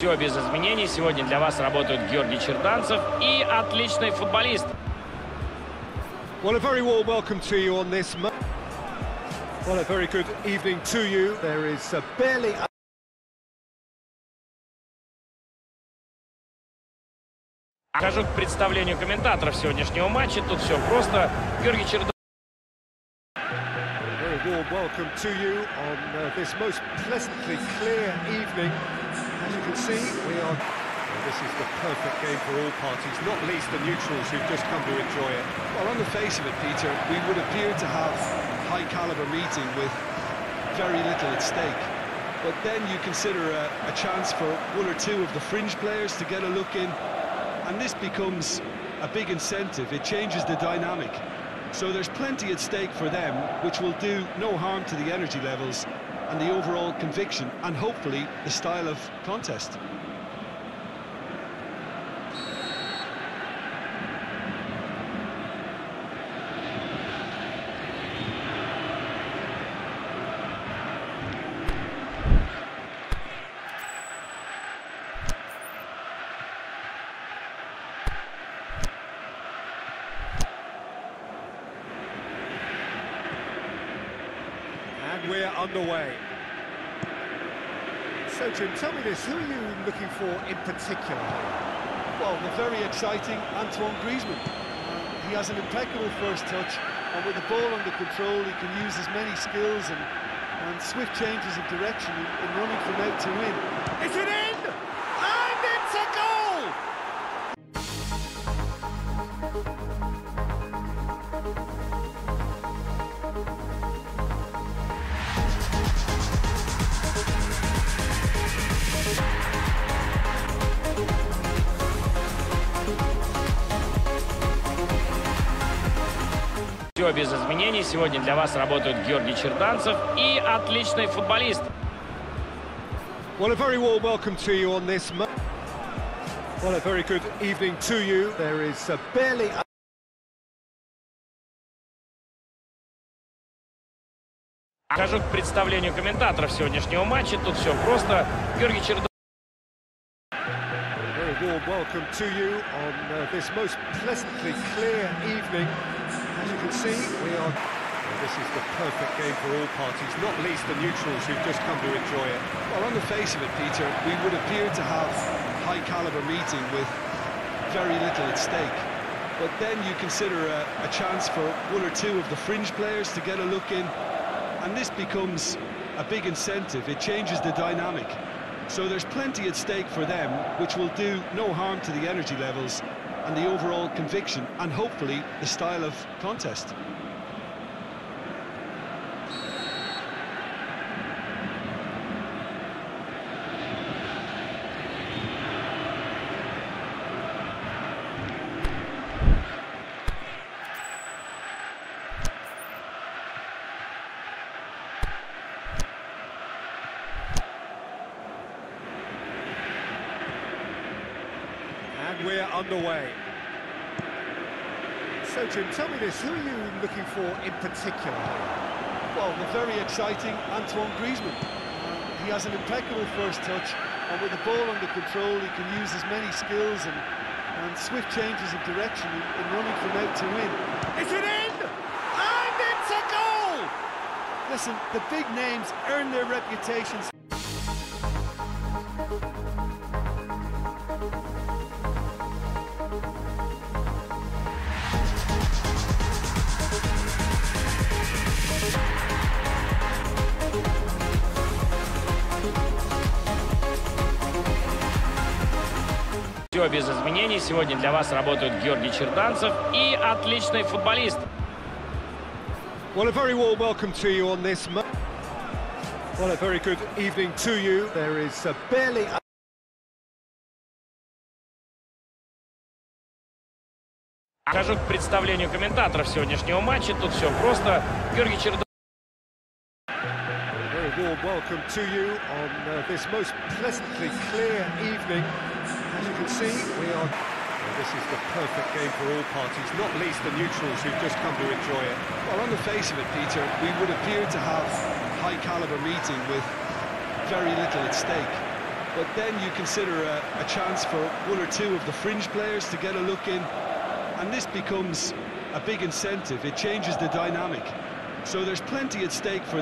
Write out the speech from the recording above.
Все без изменений. Сегодня для вас работают Георгий Черданцев и отличный футболист. Well, a very warm welcome to you on this. Well, a very good evening to you. There is barely... Перехожу к представлению комментаторов сегодняшнего матча. Тут все просто. Георгий Черданцев. Very warm welcome to you on this most pleasantly clear evening. As you can see, we are... This is the perfect game for all parties, not least the neutrals who've just come to enjoy it. Well, on the face of it, Peter, we would appear to have a high-caliber meeting with very little at stake. But then you consider a chance for one or two of the fringe players to get a look in, and this becomes a big incentive. It changes the dynamic. So there's plenty at stake for them, which will do no harm to the energy levels and the overall conviction, and hopefully the style of contest. And we're underway. So, Jim, tell me this, who are you looking for in particular? Well, the very exciting Antoine Griezmann. He has an impeccable first touch, and with the ball under control, he can use his many skills and swift changes of direction in running from out to in. Is it in? And it's a goal! Все без изменений. Сегодня для вас работают Георгий Черданцев и отличный футболист. Well, a very warm welcome to you on this. Well, a very good evening to you. There is barely... Перехожу к представлению комментаторов сегодняшнего матча. Тут все просто. Георгий Черданцев. Very warm welcome to you on this most pleasantly clear evening. As you can see, we are... This is the perfect game for all parties, not least the neutrals who've just come to enjoy it. Well, on the face of it, Peter, we would appear to have a high-caliber meeting with very little at stake. But then you consider a chance for one or two of the fringe players to get a look in, and this becomes a big incentive. It changes the dynamic. So there's plenty at stake for them, which will do no harm to the energy levels and the overall conviction, and hopefully the style of contest. And we're underway. So, Jim, tell me this, who are you looking for in particular? Well, the very exciting Antoine Griezmann. He has an impeccable first touch, and with the ball under control, he can use his many skills and swift changes of direction in running from out to in. Is it in? And it's a goal! Listen, the big names earn their reputations. Все без изменений. Сегодня для вас работают Георгий Черданцев и отличный футболист. Well, a very warm welcome to you on this. Well, a very good evening to you. There is barely... Перехожу к представлению комментаторов сегодняшнего матча. Тут все просто. Георгий Черданцев. Very warm welcome to you on this most pleasantly clear evening. As you can see, we are... This is the perfect game for all parties, not least the neutrals who've just come to enjoy it. Well, on the face of it, Peter, we would appear to have a high-caliber meeting with very little at stake. but then you consider a chance for one or two of the fringe players to get a look in, and this becomes a big incentive. It changes the dynamic. So there's plenty at stake for